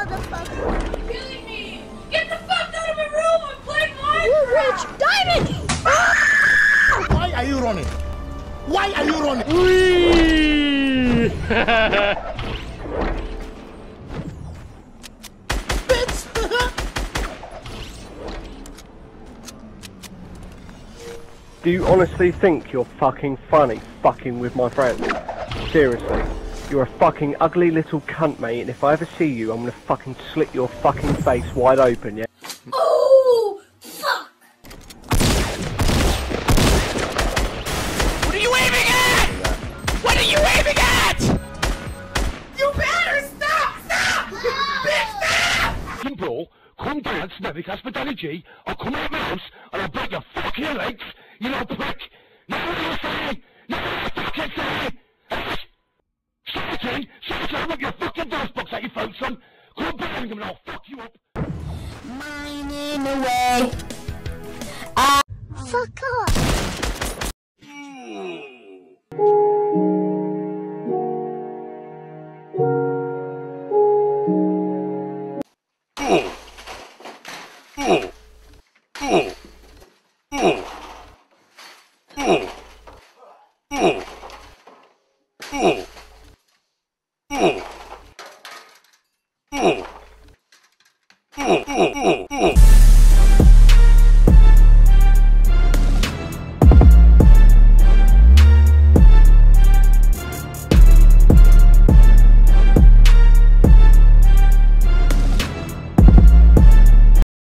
motherfucker! You're killing me! Get the fuck out of my room! I'm playing Minecraft! We're rich! Diamond! Why are you running? Why are you running? Bitch! Do you honestly think you're fucking funny fucking with my friends? Seriously. You're a fucking ugly little cunt, mate, and if I ever see you, I'm gonna fucking slit your fucking face wide open, yeah? Oh! Fuck! What are you aiming at? What are you aiming at? You better stop! Stop! Bitch, stop! Bro, come down to Navic Hospitality, I'll come out of my house, and I'll break your fucking legs, you little prick! Now what do you say? Now what do you fucking say? Shut up with your fucking dance box at your phone, son! Come back and I'll fuck you up! Mining away. Fuck off.